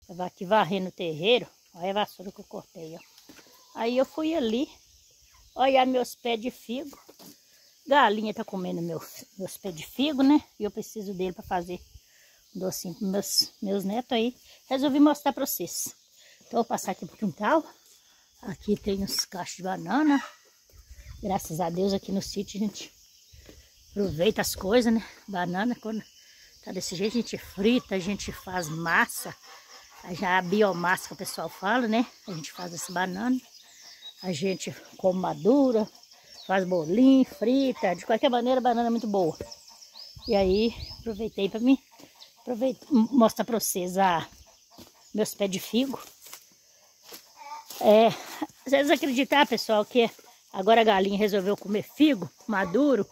Tava aqui varrendo o terreiro. Olha a vassoura que eu cortei, ó. Aí eu fui ali olhar meus pés de figo. Galinha tá comendo meus pés de figo, né? E eu preciso dele para fazer um docinho para meus netos aí. Resolvi mostrar para vocês. Então eu vou passar aqui pro quintal. Aqui tem uns cachos de banana. Graças a Deus aqui no sítio a gente aproveita as coisas, né? Banana, quando tá desse jeito a gente frita, a gente faz massa. Já a biomassa que o pessoal fala, né? A gente faz essa banana. A gente come madura, faz bolinho, frita. De qualquer maneira a banana é muito boa. E aí aproveitei para mim mostrar para vocês meus pés de figo. Vocês acreditar, pessoal, que agora a galinha resolveu comer figo maduro?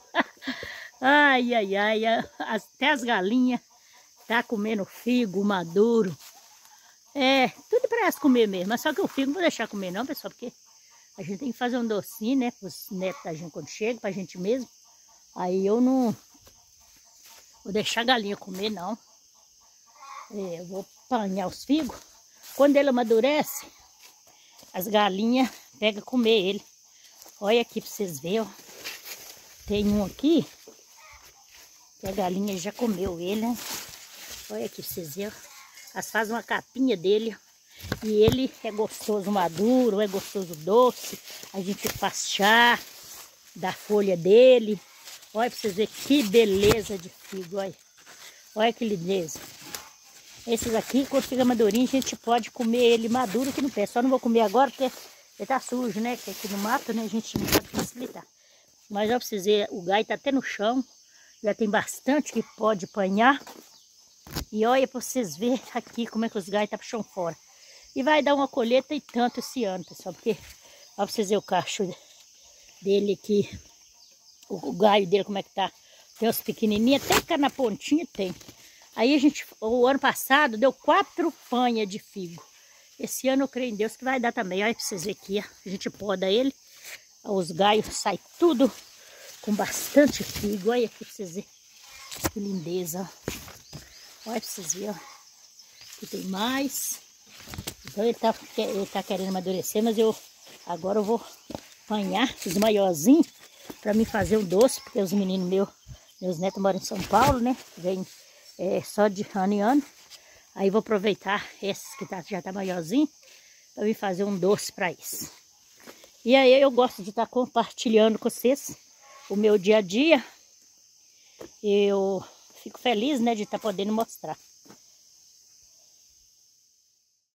Ai, ai, ai, até as galinhas tá comendo figo maduro. Tudo para elas comer mesmo, mas só que o figo não vou deixar comer não, pessoal, porque a gente tem que fazer um docinho, né, para os netos da gente quando chega, pra gente mesmo. Aí eu não vou deixar a galinha comer não. Eu vou apanhar os figos. Quando ele amadurece, as galinhas pegam comer ele. Olha aqui para vocês verem, ó. Tem um aqui que a galinha já comeu ele, né? Olha aqui para vocês verem. Elas fazem uma capinha dele. E ele é gostoso maduro, é gostoso doce. A gente faz chá da folha dele. Olha para vocês verem que beleza de figo, olha. Olha que lindeza. Esses aqui, quando fica madurinho, a gente pode comer ele maduro aqui no pé. Só não vou comer agora porque ele tá sujo, né? Que aqui no mato, né? A gente não pode facilitar. Mas olha para vocês verem, o gai tá até no chão. Já tem bastante que pode apanhar. E olha para vocês verem aqui como é que os gai tá pro chão fora. E vai dar uma colheita e tanto esse ano, pessoal. Porque, olha pra vocês verem o cacho dele aqui. O galho dele como é que tá. Tem os pequenininhos, até cá na pontinha tem. Aí o ano passado deu 4 panhas de figo. Esse ano eu creio em Deus que vai dar também. Olha pra vocês verem aqui, ó. A gente poda ele. Os galhos saem tudo com bastante figo. Olha aqui pra vocês verem. Que lindeza, ó. Olha pra vocês verem, ó. Aqui tem mais. Então ele tá querendo amadurecer, mas agora eu vou apanhar os maiorzinhos para mim fazer um doce, porque os meninos meus netos moram em São Paulo, né? Vêm só de ano em ano. Aí vou aproveitar esses que já tá maiorzinho para mim fazer um doce para eles. E aí eu gosto de estar compartilhando com vocês o meu dia a dia. Eu fico feliz, né, de estar podendo mostrar.